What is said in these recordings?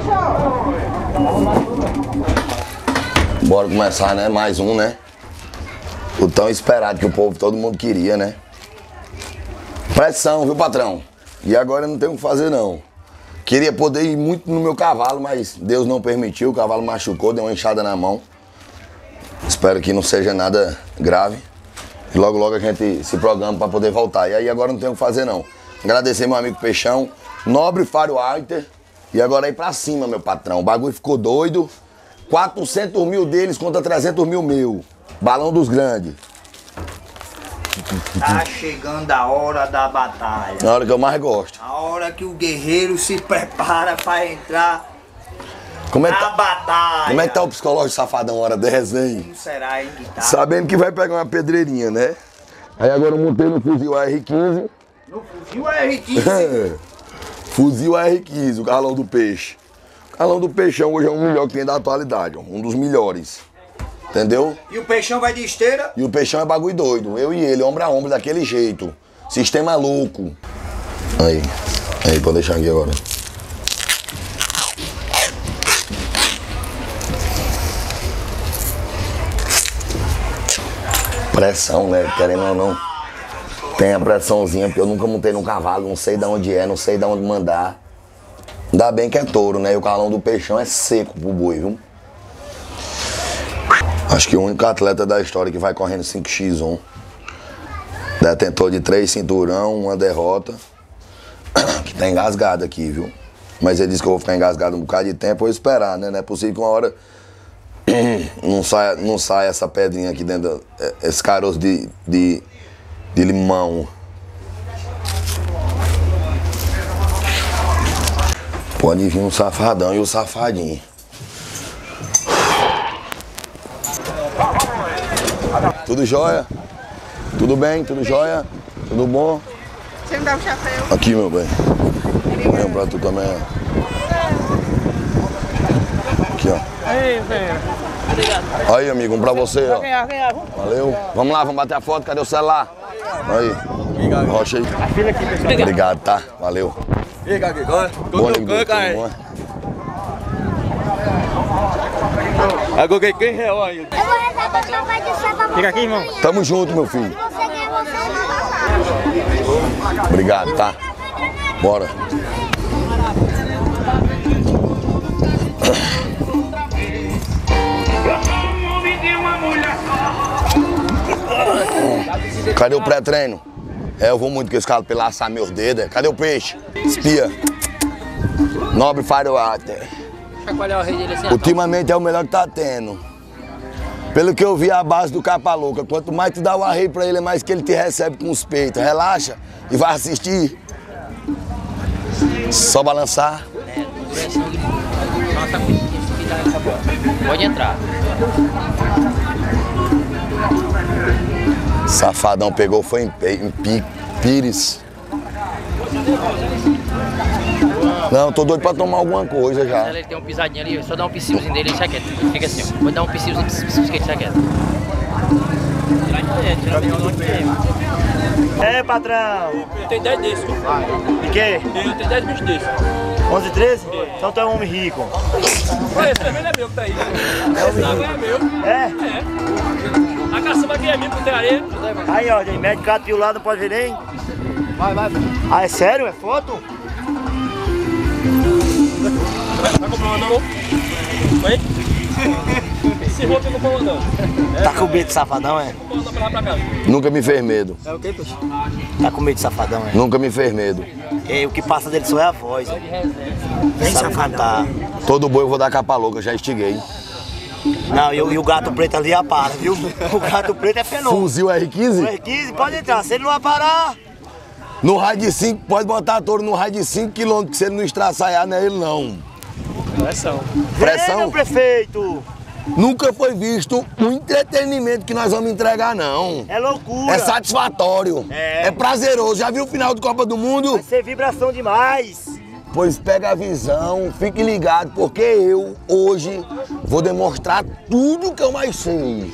Bora começar, né? Mais um, né? O tão esperado que o povo, todo mundo queria, né? Pressão, viu, patrão? E agora eu não tenho o que fazer, não. Queria poder ir muito no meu cavalo, mas Deus não permitiu. O cavalo machucou, deu uma inchada na mão. Espero que não seja nada grave. E logo, logo a gente se programa para poder voltar. E aí agora não tenho o que fazer, não. Agradecer meu amigo Peixão, Nobre Firefighter. E agora aí pra cima, meu patrão. O bagulho ficou doido. 400 mil deles contra 300 mil meu. Balão dos grandes. Tá chegando a hora da batalha. A hora que eu mais gosto. A hora que o guerreiro se prepara pra entrar Como é na que tá, batalha. como é que tá o psicológico safadão hora dessa, hein? Como será, hein, que tá? Sabendo que vai pegar uma pedreirinha, né? Aí agora eu montei no fuzil AR-15. No fuzil R15. Fuzil AR-15, o Carlão do Peixe. O Carlão do Peixão hoje é o melhor que tem da atualidade, ó, um dos melhores. Entendeu? E o Peixão vai de esteira? E o Peixão é bagulho doido. Eu e ele, ombro a ombro, daquele jeito. Sistema louco. Aí, pode deixar aqui agora. Pressão, né? Querendo ou não. Tem a pressãozinha, porque eu nunca montei num cavalo, não sei de onde é, não sei de onde mandar. Ainda bem que é touro, né? E o Carlão do Peixão é seco pro boi, viu? Acho que o único atleta da história que vai correndo 5x1. Detentor de 3 cinturão, uma derrota. Que tá engasgado aqui, viu? Mas ele disse que eu vou ficar engasgado um bocado de tempo, eu vou esperar, né? Não é possível que uma hora não saia essa pedrinha aqui dentro, esse caroço de limão. Pode vir um safadão e o safadinho. Tudo jóia? Tudo bem? Tudo jóia? Tudo bom? Você me dá um chapéu? Aqui, meu bem. Vem pra tu também, ó. Aqui, ó. Aí, velho. Obrigado. Aí, amigo, um pra você, ó. Ganhar. Valeu. Vamos lá, vamos bater a foto. Cadê o celular? Aí. Rocha aí. Obrigado, tá? Valeu. E aí, Gagui, agora? Bom, amigo, tudo bom? Agora quem real aí? Eu vou rezar pra papai do céu pra Fica aqui, irmão. Tamo junto, meu filho. você ganhar você não vai. Obrigado, tá? Bora. Cadê o pré-treino? Eu vou muito com esse cara pela assar meus dedos. Cadê o peixe? Espia. Nobre Firefighter. Chacoalhar o rei dele assim. Ultimamente é o melhor que tá tendo. Pelo que eu vi a base do capa louca, quanto mais tu dá o arreio pra ele, é mais que ele te recebe com os peitos. Relaxa e vai assistir. Só balançar. Pode entrar. Safadão pegou, foi em Pires. Não, tô doido pra tomar alguma coisa já. Ele tem um pisadinho ali, só dá um piscilzinho dele e sai quieto. Fica assim, ó. Vou dar um piscilzinho que ele sai quieto. É, patrão. Eu tenho 10 desses. De quê? Eu tenho 10 bichos desses. 11, 13? Então tu é um homem rico. Esse também não é meu que tá aí. Esse água é meu. É? A caçamba aqui é minha, tem areia. Aí, ó, gente, mete gato lá, não pode ver nem. Vai. Ah, é sério? É foto? Tá comprando uma não? Oi? Esse roupa eu comprou não. Tá com medo de safadão, é? Comprou pra lá pra cá. Nunca me fez medo. É o quê, peixe? Tá com medo de safadão, é? Nunca me fez medo. E o que passa dele só é a voz, ó. Nem sabe cantar. Todo boi eu vou dar capa louca, já estiguei. Não, e o gato preto ali apara, viu? O gato preto é fenômeno. Fuzil O R15? R15 pode entrar, se ele não aparar. No raio de 5, pode botar touro no raio de 5 km, que se ele não estraçaiar, não é ele não. Pressão. Pressão? Vem, meu prefeito. Nunca foi visto um entretenimento que nós vamos entregar, não. É loucura. É satisfatório. É. É prazeroso. Já viu o final do Copa do Mundo? Vai ser vibração demais. Pois pega a visão, fique ligado, porque eu, hoje, vou demonstrar tudo que eu mais sei.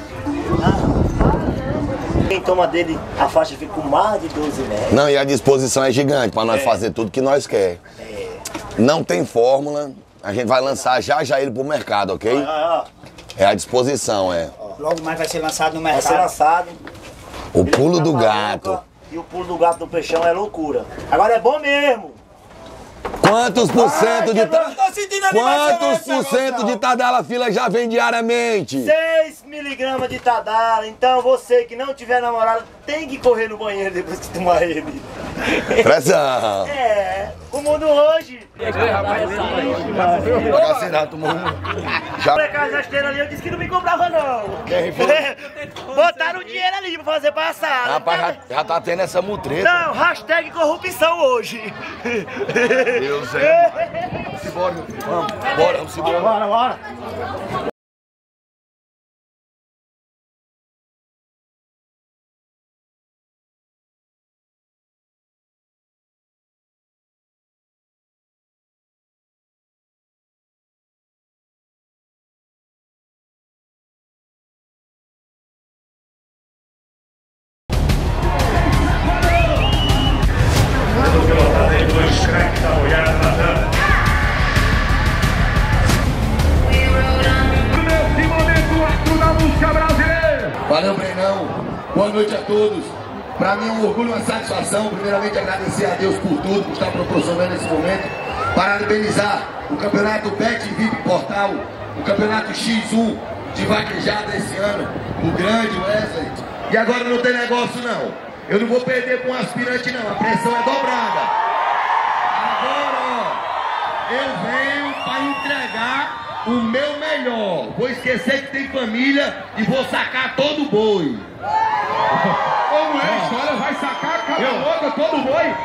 Quem toma dele, a faixa fica com mais de 12 metros. Não, e a disposição é gigante para nós fazer tudo que nós quer. Não tem fórmula, a gente vai lançar já ele pro mercado, ok? É à disposição, é. Logo mais vai ser lançado no mercado. Vai ser lançado. O pulo do gato. E o pulo do gato do peixão é loucura. Agora é bom mesmo. Quantos por cento de Quantos por cento de Tadala Fila já vem diariamente? 6 miligramas de Tadala. Então você que não tiver namorado tem que correr no banheiro depois que tomar ele. Pressão. É, o mundo hoje. A esteira ali, eu disse que não me comprava não. Botaram o dinheiro ali pra fazer palhaçada. Rapaz, já tá tendo essa mutreta. Não, hashtag corrupção hoje. Deus é. Vamos embora, meu filho. Vamos embora. Bora. Valeu, Brenão. Boa noite a todos. Para mim é um orgulho, uma satisfação. Primeiramente, agradecer a Deus por tudo que está proporcionando esse momento. Parabenizar o campeonato Bet VIP Portal, o campeonato X1 de vaquejada esse ano, o grande Wesley. E agora não tem negócio não. Eu não vou perder com um aspirante não, a pressão é dobrada. Agora, ó, eu venho para entregar o meu melhor. Vou esquecer que tem família e vou sacar todo o boi. Como é a história? Vai sacar cada boca, todo o boi?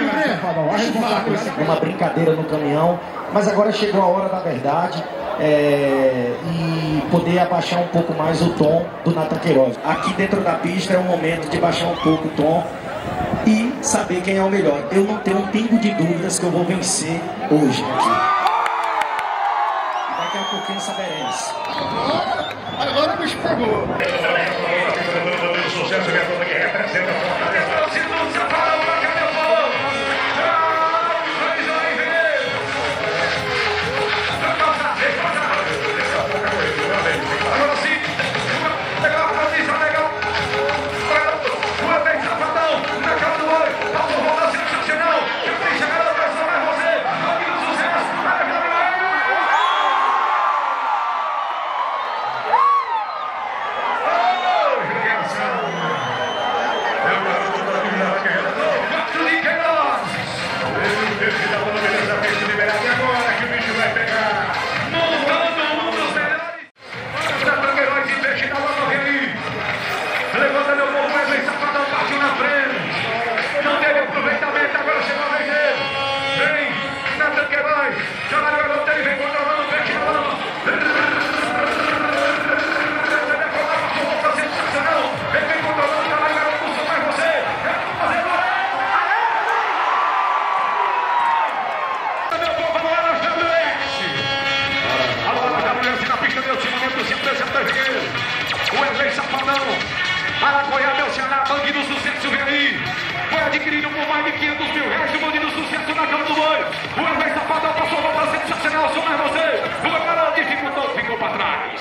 Uma brincadeira no caminhão, mas agora chegou a hora da verdade e poder abaixar um pouco mais o tom do Nathan Queiroz. Aqui dentro da pista é um momento de baixar um pouco o tom e saber quem é o melhor. Eu não tenho um pingo de dúvidas que eu vou vencer hoje aqui. Daqui a pouquinho saberemos. Agora o bicho pegou. Sucesso que representa a Fortaleza. Agora sim, legal, legal. Uma vez safadão, na cara do olho, volta sensacional. Já tem chegada a pressão, vai você. Aqui no sucesso, vai Araguaiá, meu Ceará, Bang do Sucesso vem aí. Foi adquirido por mais de 500 mil reais o Bang do Sucesso na cama do boi. O Wesley Safadão passou a volta sensacional, sou mais você. O Garoto dificultou, ficou para trás.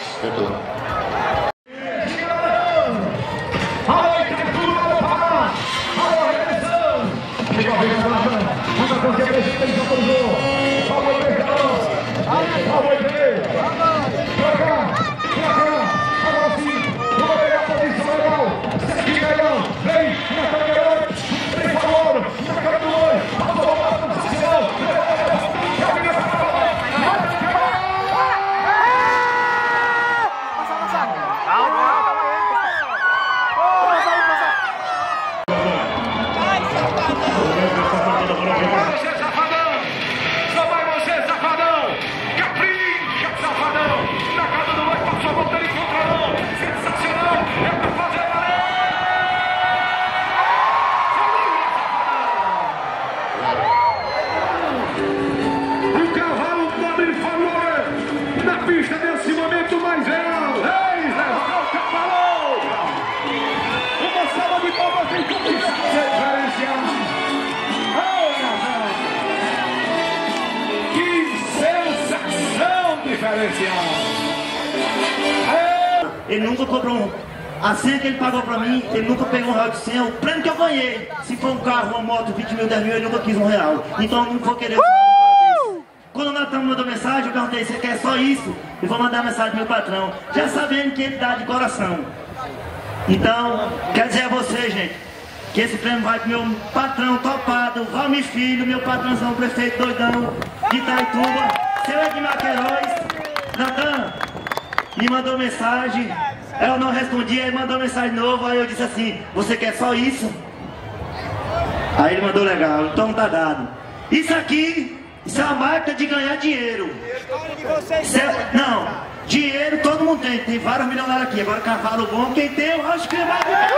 diferencial. Ele nunca comprou um. A senha que ele pagou pra mim, ele nunca pegou um real de senha. O prêmio que eu ganhei, se for um carro, uma moto, 20 mil, 10 mil, ele nunca quis um real. Então eu não vou querer. Quando o Natan mandou mensagem, eu perguntei, você quer só isso? Eu vou mandar mensagem pro meu patrão, já sabendo que ele dá de coração. Então, quer dizer a você, gente, que esse prêmio vai pro meu patrão topado, Valmir Filho, meu patrãozão, prefeito doidão de Itaituba, seu Edmar Queiroz. Natan me mandou mensagem, eu não respondi, aí mandou mensagem nova, aí eu disse assim, você quer só isso? Aí ele mandou legal, então tá dado. Isso aqui, isso é uma marca de ganhar dinheiro. Não, dinheiro todo mundo tem vários milionários aqui, agora cavalo bom, quem tem eu acho que vai ganhar.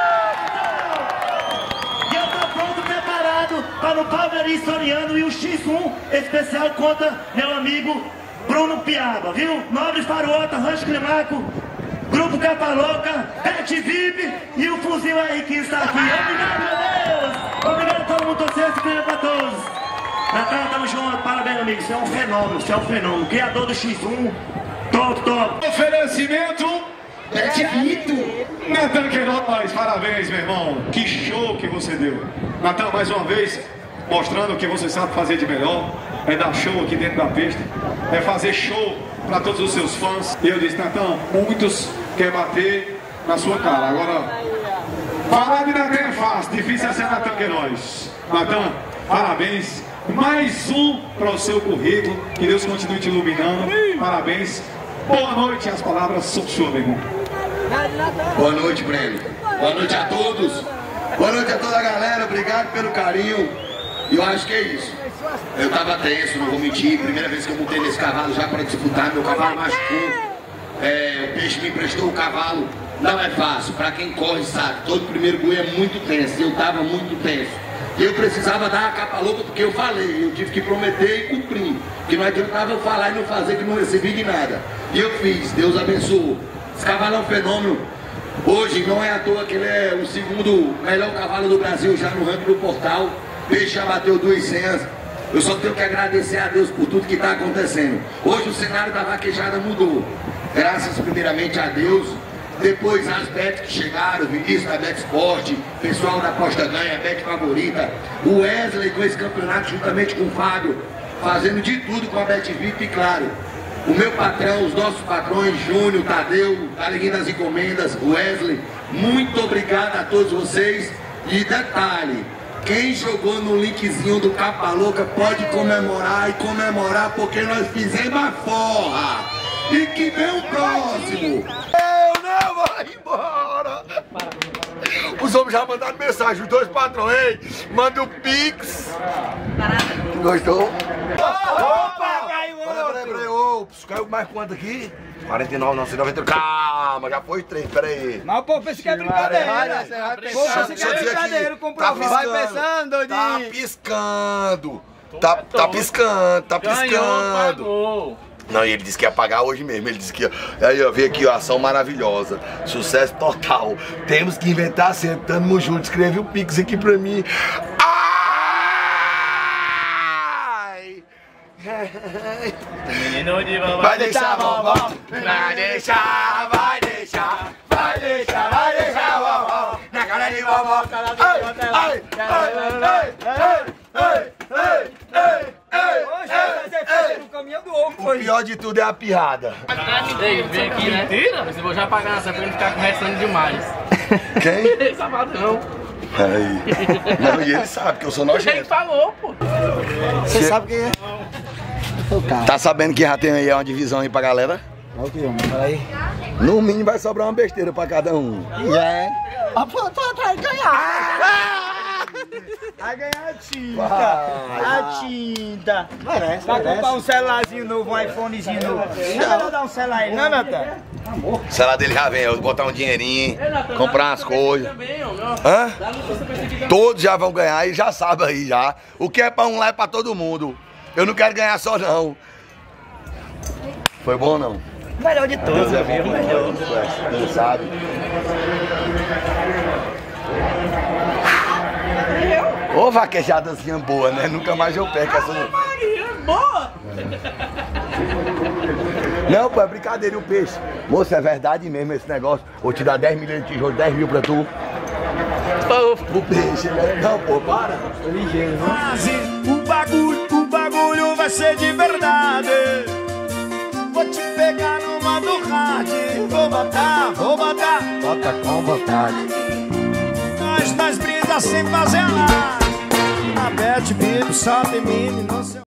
E eu tô pronto, preparado para o Palmeiras Soriano e o X1 especial contra meu amigo Bruno Piaba, viu? Nobres Farota, Rancho Climaco, Grupo Capa Louca, Pet VIP e o fuzil aí que está aqui. Obrigado, meu Deus! Obrigado a todo mundo, torcer esse prêmio para todos. Natan, tamo junto, parabéns, amigo. Você é um fenômeno, você é um fenômeno. Criador do X1, top. Oferecimento Pet VIP. Natan Queiroz, parabéns, meu irmão. Que show que você deu. Natan, mais uma vez, mostrando o que você sabe fazer de melhor. É dar show aqui dentro da pista. É fazer show para todos os seus fãs. E eu disse, Natan, muitos querem bater na sua cara. Agora, falar de Natan é fácil, difícil é ser Natan Queiroz. Natan, parabéns. Mais um para o seu currículo. Que Deus continue te iluminando. Parabéns. Boa noite. As palavras são suas, meu irmão. Boa noite, Breno. Boa noite a todos. Boa noite a toda a galera. Obrigado pelo carinho. E eu acho que é isso. Eu tava tenso, não vou mentir. Primeira vez que eu montei nesse cavalo já para disputar. Meu cavalo machucou. O Peixe me emprestou o cavalo. Não é fácil. Para quem corre sabe. Todo primeiro boi é muito tenso. Eu tava muito tenso. Eu precisava dar a capa louca porque eu falei, eu tive que prometer e cumprir. Porque não adiantava eu falar e não fazer que não recebi de nada. E eu fiz, Deus abençoou. Esse cavalo é um fenômeno. Hoje não é à toa que ele é o segundo melhor cavalo do Brasil já no ranking do portal. Peixe já bateu 2 senhas. Eu só tenho que agradecer a Deus por tudo que está acontecendo. Hoje o cenário da vaquejada mudou. Graças primeiramente a Deus. Depois as bets que chegaram, Vinícius da Bet Sport, pessoal da Aposta Ganha, Bet Favorita, o Wesley com esse campeonato juntamente com o Fábio, fazendo de tudo com a Bet VIP, e claro, o meu patrão, os nossos patrões, Júnior, Tadeu, Alegria das Encomendas, Wesley, muito obrigado a todos vocês. E detalhe, quem jogou no linkzinho do Capa Louca pode comemorar e comemorar porque nós fizemos a forra. E que vem o próximo. Eu vou embora. Os homens já mandaram mensagem, os 2 patrões, ei, manda o Pix. Gostou? Opa, caiu outro. Peraí, caiu mais quanto aqui? 49, não, 90. Calma, já foi 3, peraí. Mas o povo pensa que é brincadeira. O povo pensa que é brincadeira, comprovado. Vai pensando, doidinho. Tá piscando. Tá piscando, tá piscando. Não, e ele disse que ia pagar hoje mesmo, ele disse que aí ó, veio aqui, ó, ação maravilhosa, sucesso total, temos que inventar sempre, tamo junto, escreve o Pix aqui pra mim. Ai! Menino de vovó. Vai deixar vovó, vai deixar, vai deixar, vai deixar, vai deixar vovó, na cara de vovó, ai, ai, ai, ai, ai, ai, ai. O pior de tudo é a pirrada. Ei, vem aqui, né? Mentira? Mas eu vou já pagar nessa pra ele ficar conversando demais. Quem? Sabadão. Aí. Não, e ele sabe que eu sou nojento. Ele falou, pô. Você sabe quem é? Tá sabendo que já tem aí uma divisão aí pra galera? Olha o que, homem, peraí. No mínimo vai sobrar uma besteira pra cada um. É. A planta vai ganhar. Vai ganhar a tinta. A tinta. Merece, vai comprar um celularzinho novo, um iPhonezinho novo. Não vai dar um celular aí, não, Natan? O celular dele já vem, eu vou botar um dinheirinho, comprar umas coisas. Hã? Todos já vão ganhar e já sabem aí já. O que é pra um lá é pra todo mundo. Eu não quero ganhar só não. Foi bom ou não? Melhor de todos. Deus é bom, melhor. Deus sabe. Ô vaquejadazinha boa, né? Nunca mais eu perco essa. Maria, boa! Não, pô, é brincadeira, o peixe. Moço, é verdade mesmo esse negócio. Vou te dar 10 milhões de tijolo, 10 mil pra tu. O peixe, né? Não, pô, para. Tô ligeiro, viu? O bagulho vai ser de verdade. Vou te pegar numa do hard. Vou botar. Bota com vontade. Nós brisas sem fazer nada. A Beth Bibo só tem mini, não sei.